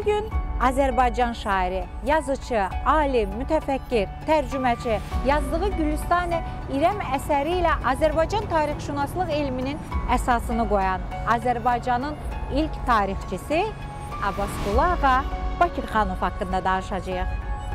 Bugün Azərbaycan şairi, yazıcı, alim, mütəfəkkir, tərcüməçi yazdığı Gülüstan-ı İrəm əsəri ilə Azərbaycan tarixşünaslıq elminin əsasını qoyan Azərbaycanın ilk tarixçisi Abbasqulu Ağa Bakirxanov haqqında danışacağıq.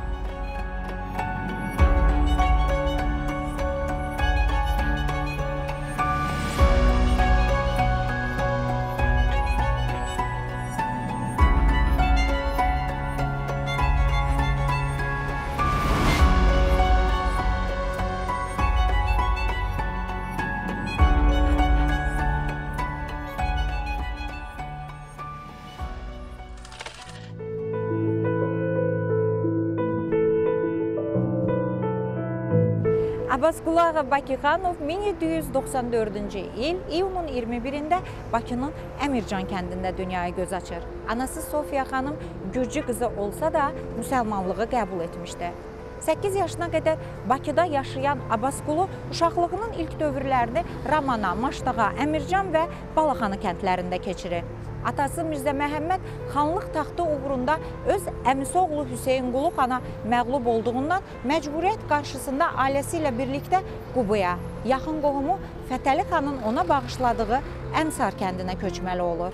Abbasqulu Ağa Bakirxanov 1794-cü il iyunun 21-də Bakının Əmircan kəndində dünyaya göz açır. Anası Sofiya xanım Gürcü qızı olsa da müsəlmanlığı qəbul etmişdi. 8 yaşına qədər Bakıda yaşayan Abbasqulu uşaqlığının ilk dövrlərini Ramana, Maşdağa, Əmircan və Balaxanı kəndlərində keçirir. Atası Mirzə Məhəmməd xanlıq taxtı uğrunda öz əmisi oğlu Hüseynqulu xana məğlub olduğundan məcburiyyət qarşısında ailəsi ilə birlikdə Qubuya, yaxın qohumu Fətəli xanın ona bağışladığı Əmsar kəndinə köçməli olur.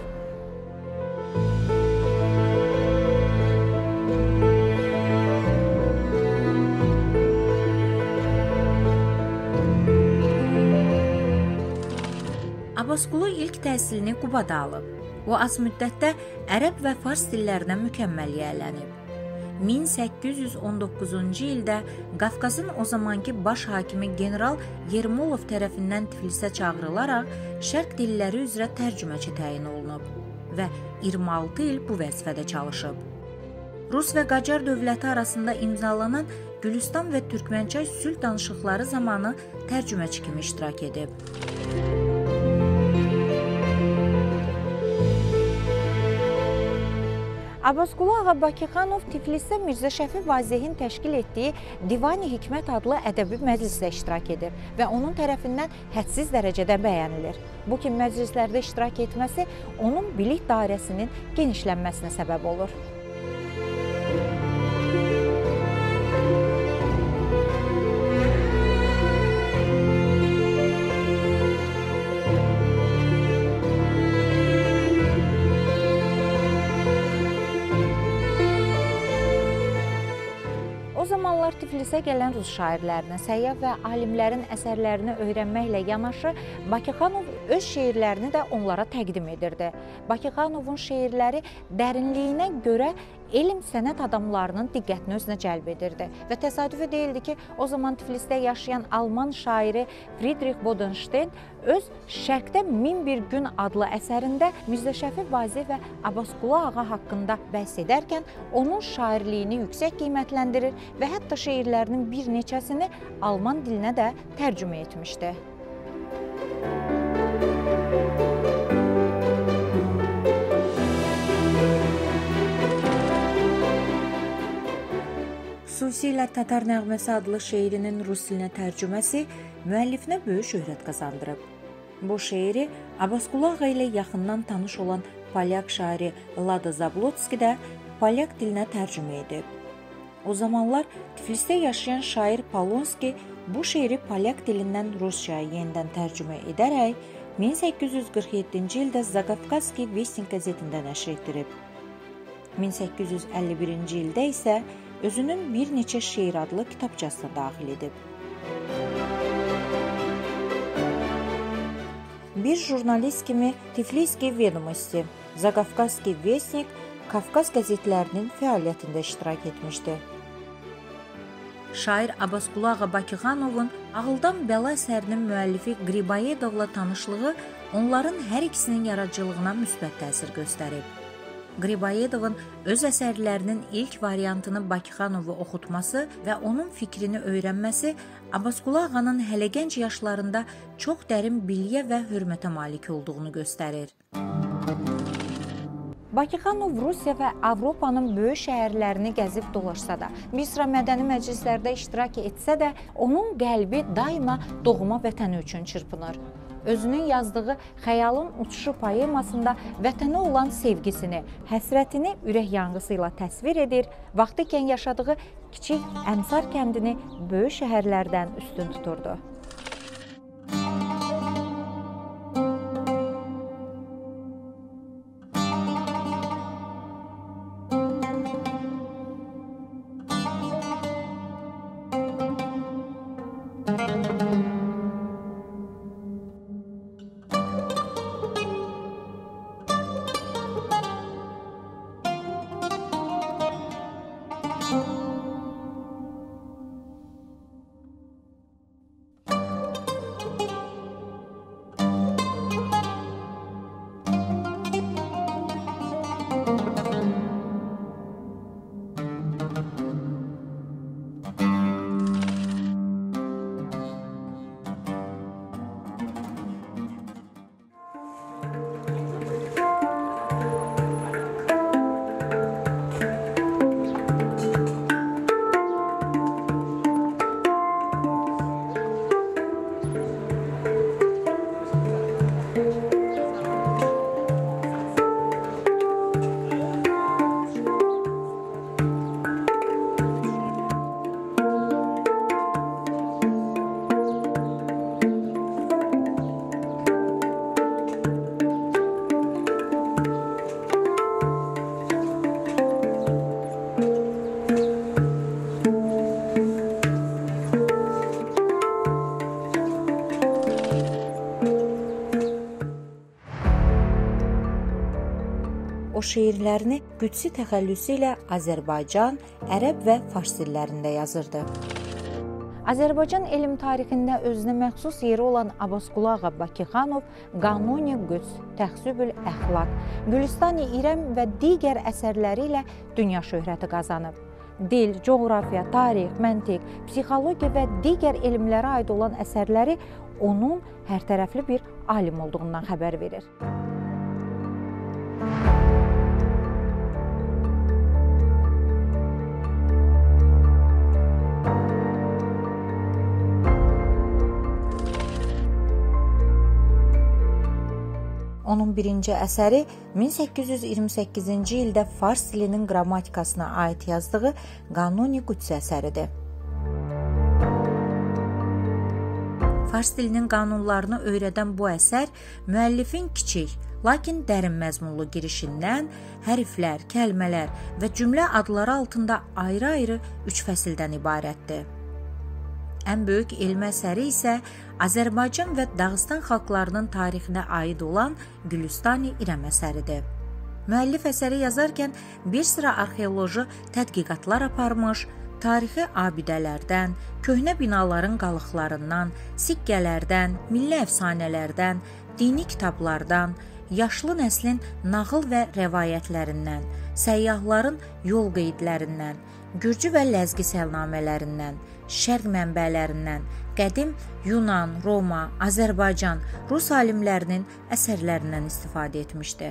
Abbasqulu ilk təhsilini Qubada alıb. O az müddətdə ərəb və fars dillərinə mükəmməl yiyələnib. 1819-cu ildə Qafqazın o zamanki baş hakimi General Yermolov tərəfindən Tiflisə çağırılaraq şərq dilləri üzrə tərcüməçi təyin olunub və 26 il bu vəzifədə çalışıb. Rus və Qacar dövləti arasında imzalanan Gülüstan və Türkmənçay sülh danışıqları zamanı tərcüməçi kimi iştirak edib. Abbasqulu Ağa Bakirxanov Tiflisdə Mirzə Şəfi Vazehin təşkil etdiyi Divan-ı Hikmət adlı ədəbi məclisdə iştirak edir və onun tərəfindən hədsiz dərəcədə bəyənilir. Bu kimi məclislərdə iştirak etməsi onun bilik dairəsinin genişlənməsinə səbəb olur. Tiflisə gələn rus şairlərinin, səyyah və alimlərin əsərlərini öyrənməklə yanaşı, Bakirxanov öz şeirlərini də onlara təqdim edirdi. Bakirxanovun şeirləri dərinliyinə görə elm sənət adamlarının diqqətini özünə cəlb edirdi və təsadüfi deyildi ki, o zaman Tiflisdə yaşayan Alman şairi Friedrich Bodenstein öz Şərqdə 1001 gün adlı əsərində Mirzə Şəfi Vazeh və Abbasqulu Ağa haqqında bəhs edərkən onun şairliyini yüksək qiymətləndirir və hətta şeirlərinin bir neçəsini Alman dilinə də tərcümə etmişdi. Xüsusilə Tatar nəğməsi adlı şeirinin rus dilinə tərcüməsi müəllifinə böyük şöhrət qazandırıb. Bu şeiri Abbasqulu Ağa ilə yaxından tanış olan polyak şairi Lada Zablotski də polyak dilinə tərcümə edib. O zamanlar Tiflisdə yaşayan şair Polonski bu şeiri polyak dilindən ruscaya yenidən tərcümə edərək 1847-ci ildə Zaqafqazski Vestnik qəzetində nəşr etdirib. 1851-ci ildə isə özünün bir neçə şeir adlı kitabçasına daxil edib. Bir jurnalist kimi Tifliski Vedomosti, Zaqafqazski Vestnik, Qafqaz qəzetlərinin fəaliyyətində iştirak etmişdi. Şair Abbasqulu Ağa Bakirxanovun Ağıldan Bəla əsərinin müəllifi Qriboyedovla tanışlığı onların hər ikisinin yaradıcılığına müsbət təsir göstərib. Qriboyedovun öz əsərlərinin ilk variantını Bakirxanovu oxutması və onun fikrini öyrənməsi Abbasqulu Ağanın hələ gənc yaşlarında çox dərin biliyə və hörmətə malik olduğunu göstərir. Bakirxanov Rusiya və Avropanın böyük şəhərlərini gəzib dolaşsa da, bir sıra mədəni məclislərdə iştirak etsə də, onun qəlbi daima doğma vətəni üçün çırpınır. özünün yazdığı Xəyalın Uçuşu poemasında vətənə olan sevgisini, həsrətini ürək yanğısı ilə təsvir edir, vaxtı ikən yaşadığı kiçik Əmsar kəndini böyük şəhərlərdən üstün tuturdu. O şeirlərini qüdsi təxəllüsü ilə Azərbaycan, ərəb və fars dillərində yazırdı. Azərbaycan elm tarixində özünə məxsus yeri olan Abbasqulu Ağa Bakıxanov Qanuni Qüds, Təxsübül Əxlaq, Gülüstan-ı İrəm və digər əsərləri ilə dünya şöhrəti qazanıb. Dil, coğrafiya, tarix, məntiq, psixologiya və digər elmlərə aid olan əsərləri onun hərtərəfli bir alim olduğundan xəbər verir. Onun birinci əsəri 1828-ci ildə fars dilinin qrammatikasına aid yazdığı Qanuni Qüds əsəridir. Fars dilinin qanunlarını öyrədən bu əsər müəllifin kiçik, lakin dərin məzmunlu girişindən hərflər, kəlmələr və cümlə adları altında ayrı-ayrı 3 fəsildən ibarətdir. Ən böyük elmi əsəri isə Azərbaycan və Dağıstan xalqlarının tarixinə aid olan Gülüstan-ı İrəm əsəridir. Müəllif əsəri yazarkən bir sıra arxeoloji tədqiqatlar aparmış, tarixi abidələrdən, köhnə binaların qalıqlarından, siqqələrdən, milli əfsanələrdən, dini kitablardan, yaşlı nəslin nağıl və rəvayətlərindən, səyyahların yol qeydlərindən, Gürcü və Ləzgi səlnamələrindən, şərq mənbələrindən, qədim Yunan, Roma, Azərbaycan, Rus alimlərinin əsərlərindən istifadə etmişdi.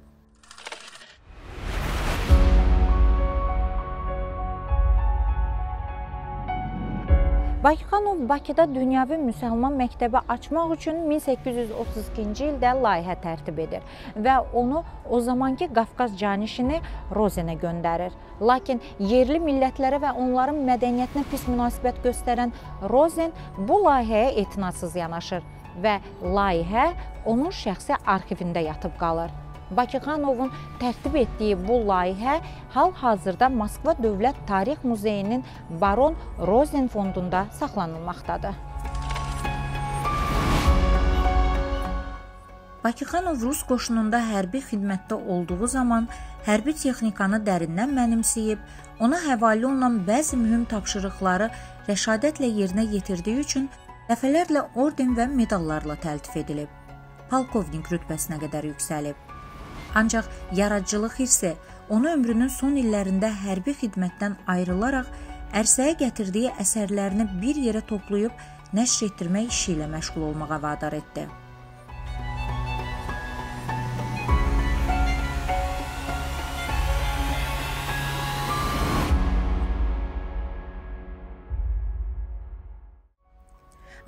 Bakıxanov Bakıda dünyəvi müsəlman məktəbi açmaq üçün 1832-ci ildə layihə tərtib edir və onu o zamanki Qafqaz canişini Rozenə göndərir. Lakin yerli millətlərə və onların mədəniyyətinə pis münasibət göstərən Rozen bu layihəyə etinadsız yanaşır və layihə onun şəxsi arxivində yatıb qalır. Bakıxanovun tərtib etdiyi bu layihə hal-hazırda Moskva Dövlət Tarix Muzeyinin Baron Rozen fondunda saxlanılmaqdadır. Bakıxanov Rus qoşununda hərbi xidmətdə olduğu zaman hərbi texnikanı dərindən mənimsəyib, ona həvalə olunan bəzi mühüm tapşırıqları rəşadətlə yerinə yetirdiyi üçün dəfələrlə orden və medallarla təltif edilib. Polkovnik rütbəsinə qədər yüksəlib. Ancaq yaradıcılıq hissi onu ömrünün son illərində hərbi xidmətdən ayrılaraq ərsəyə gətirdiyi əsərlərini bir yerə toplayıb nəşr etdirmək işi ilə məşğul olmağa vadar etdi.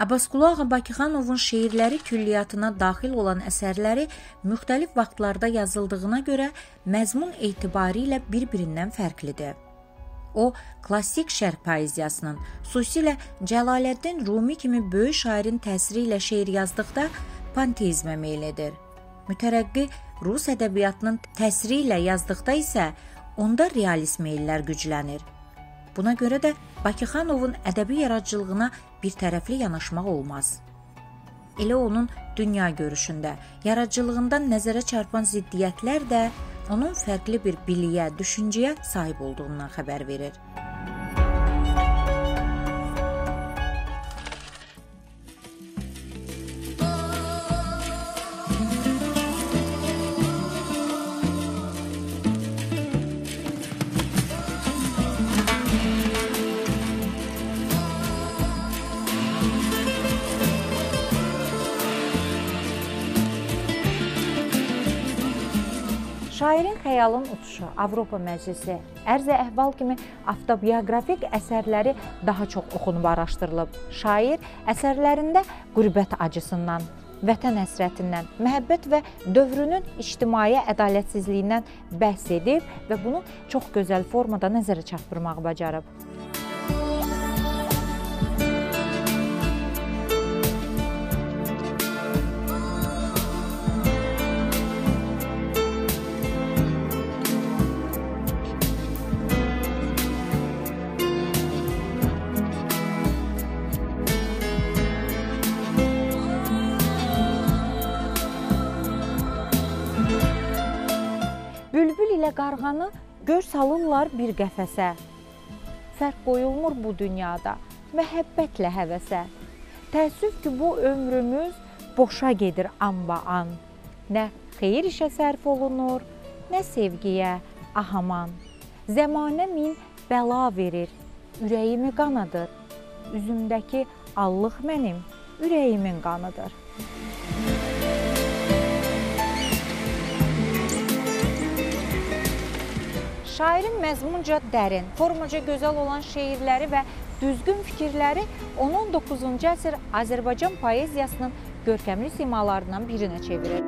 Abbasqulu Ağa Bakıxanovun şeirləri külliyyatına daxil olan əsərləri müxtəlif vaxtlarda yazıldığına görə məzmun etibarilə bir-birindən fərqlidir. O, klassik şərq poeziyasının, xüsusilə Cəlaləddin Rumi kimi böyük şairin təsiri ilə şeir yazdıqda panteizmə meyl edir. Mütərəqqi Rus ədəbiyyatının təsiri ilə yazdıqda isə onda realist meyllər güclənir. Buna görə də Bakıxanovun ədəbi yaradıcılığına bir tərəfli yanaşmaq olmaz. Elə onun dünya görüşündə, yaradıcılığından nəzərə çarpan ziddiyyətlər də onun fərqli bir biliyə, düşüncəyə sahib olduğundan xəbər verir. Şairin Xəyalın uçuşu, Avropa Məclisi, Ərz-i Əhval kimi avtobioqrafik əsərləri daha çox oxunub araşdırılıb. Şair əsərlərində qürbət acısından, vətən həsrətindən, məhəbbət və dövrünün ictimai ədalətsizliyindən bəhs edib və bunu çox gözəl formada nəzərə çarpdırmağı bacarıb. Bülbül ilə qarğanı gör salırlar bir qəfəsə. Fərq qoyulmur bu dünyada, məhəbbətlə həvəsə. Təəssüf ki, bu ömrümüz boşa gedir anba-an. Nə xeyir işə sərf olunur, nə sevgiyə ahaman. Zəmanə min bəla verir, ürəyimi qanadır. Üzümdəki allıq mənim, ürəyimin qanıdır. Şairin məzmunca dərin, formaca gözəl olan şeirləri və düzgün fikirləri 19-cu əsr Azərbaycan poeziyasının görkəmli simalarından birinə çevirir.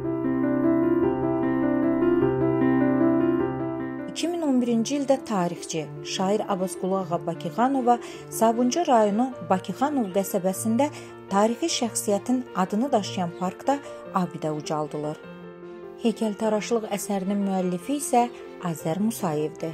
2011-ci ildə tarixçi, şair Abbasqulu Ağa Bakıxanova Sabuncu rayonu Bakıxanov qəsəbəsində tarixi şəxsiyyətin adını daşıyan parkda abidə ucaldılır. Heykəltaraşlıq əsərinin müəllifi isə Azər Musayevdir.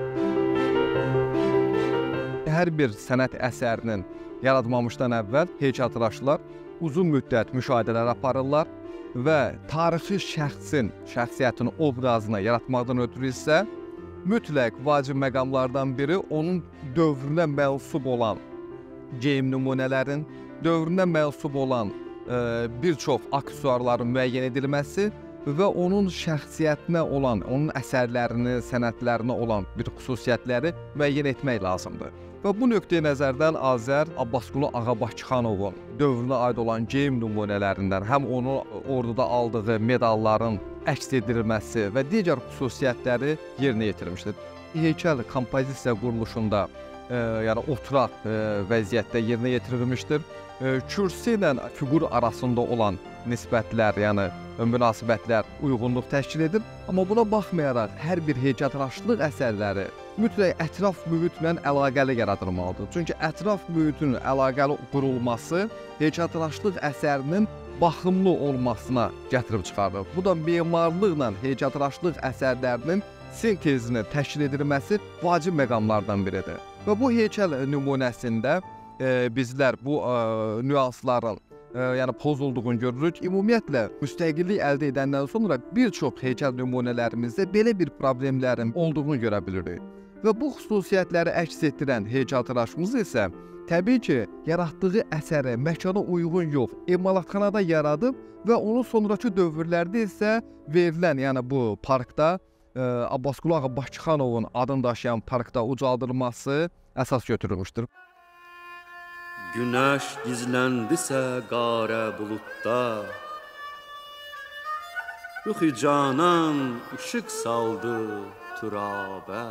Hər bir sənət əsərinin yaradılmamışdan əvvəl heykəltaraşlar uzun müddət müşahidələr aparırlar və tarixi şəxsiyyətin obrazını yaratmaqdan ötürü isə mütləq vacib məqamlardan biri onun dövrünə mənsub olan geyim nümunələrin, dövrünə mənsub olan bir çox aksesuarların müəyyən edilməsi və onun şəxsiyyətinə olan, onun əsərlərini, sənətlərinə olan bir xüsusiyyətləri müəyyən etmək lazımdır. Və bu nöqteyi nəzərdən Azər Abbasqulu Ağa Bakıxanovun dövrünə aid olan geyim nümunələrindən həm onun orduda aldığı medalların əks edilməsi və digər xüsusiyyətləri yerinə yetirmişdir. Heykəl kompozisiya quruluşunda yəni oturaq vəziyyətdə yerinə yetirilmişdir. Kürsü ilə fiqur arasında olan nisbətlər, yəni münasibətlər uyğunluq təşkil edir. Amma buna baxmayaraq hər bir heykəltaraşlıq əsərləri mütləq ətraf mühitlə əlaqəli yaradılmalıdır. Çünki ətraf mühitin əlaqəli qurulması heykəltaraşlıq əsərinin baxımlı olmasına gətirib çıxardır. Bu da memarlıqla heykəltaraşlıq əsərlərinin sintezini təşkil edilməsi vacib məqamlardan biridir. Və bu heykəl nümunəsində bizlər bu nüansların yəni pozulduğunu görürük. Ümumiyyətlə, müstəqillik əldə edəndən sonra bir çox heykəl nümunələrimizdə belə bir problemlərin olduğunu görə bilirik. Və bu xüsusiyyətləri əks etdirən heykəltaraşımız isə təbii ki, yaratdığı əsərə, məkana uyğun yox, emalatxanada yaradıb və onun sonraki dövrlərdə isə verilən, yəni bu parkda Abbasqulu Ağa Bakıxanovun adını daşıyan parkda ucaldılması əsas götürülmüşdür. Günəş gizləndisə qarə buludda, ruhi canan ışıq saldı turabə.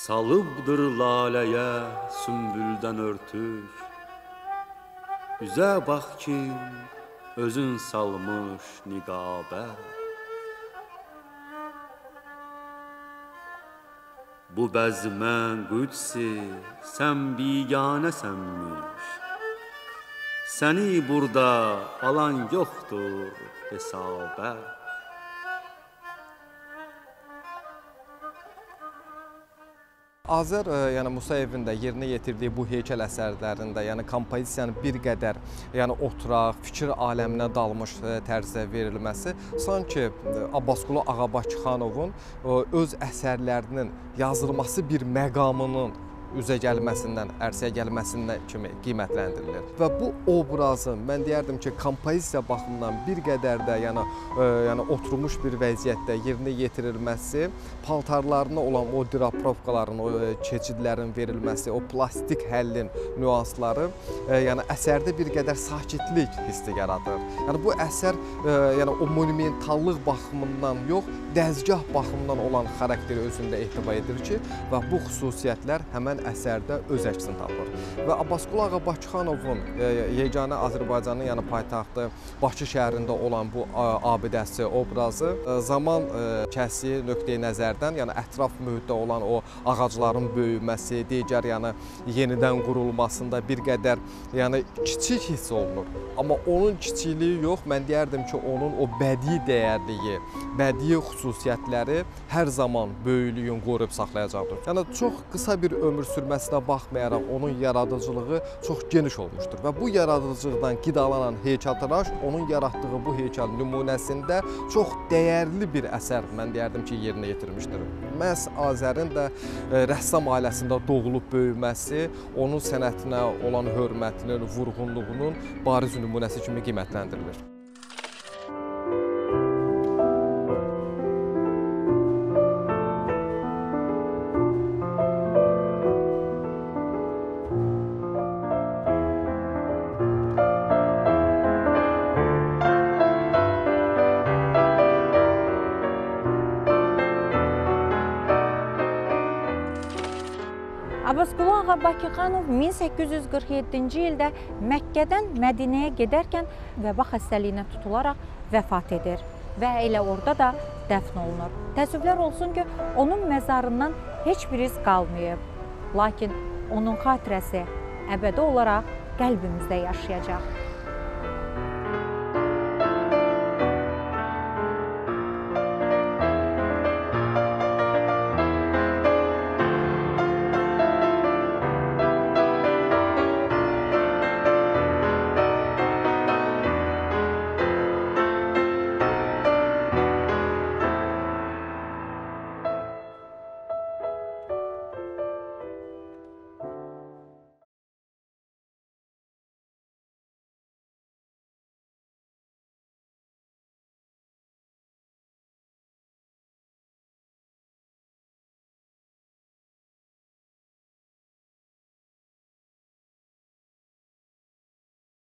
salıbdır laləyə sümbüldən örtük. Üzə bax kim özün salmış niqabə. Bu bəzmə qüdsi sən biganəsənmiş. Səni burada alan yoxdur hesabə. Azər yəni Musayevin də yerinə yetirdiyi bu heykəl əsərlərində, yəni kompozisiyanın bir qədər yəni oturaq, fikir aləminə dalmış tərzdə verilməsi sanki Abbasqulu Ağabakıxanovun öz əsərlərinin yazılması bir məqamının üzə gəlməsindən, ərsəyə gəlməsindən kimi qiymətləndirilir. Və bu obrazın mən deyərdim ki, kompozisiya baxımından bir qədər də yəni oturmuş bir vəziyyətdə yerinə yetirilməsi, paltarlarına olan o draprovkaların, o keçidlərin verilməsi, o plastik həllin nüansları yəni əsərdə bir qədər sakitlik hissi yaradır. Yəni bu əsər yəni o monumentallıq baxımından yox, dəzgah baxımından olan xarakteri özündə ehtiva edir ki, və bu xüsusiyyətlər həmən əsərdə öz əksini tapır. Və Abbasqulu Ağabakıxanovun yeganə Azərbaycanın yəni paytaxtı Bakı şəhərində olan bu abidəsi, obrazı zaman kəsi nöqteyi nəzərdən, yəni ətraf mühitdə olan o ağacların böyüməsi, digər yəni yenidən qurulmasında bir qədər yəni kiçik hiss olunur. Amma onun kiçikliyi yox, mən deyərdim ki, onun o bədii dəyərliyi, bədii xüsusiyyətləri hər zaman böyüklüyün qoruyub saxlayacaqdır. Yəni çox qısa bir ömür sürməsinə baxmayaraq onun yaradıcılığı çox geniş olmuşdur və bu yaradıcılıqdan qidalanan heykəltaraş onun yaratdığı bu heykəl nümunəsində çox dəyərli bir əsər mən deyərdim ki, yerinə yetirmişdir. Məhz Azərin də rəssam ailəsində doğulub böyüməsi, onun sənətinə olan hörmətinin, vurğunluğunun bariz nümunəsi kimi qiymətləndirilir. Abbasqulu Ağabakıxanov 1847-ci ildə Məkkədən Mədinəyə gedərkən vəba xəstəliyinə tutularaq vəfat edir və elə orada da dəfn olunur. Təəssüflər olsun ki, onun məzarından heç bir iz qalmayıb. Lakin onun xatirəsi əbədi olaraq qəlbimizdə yaşayacaq.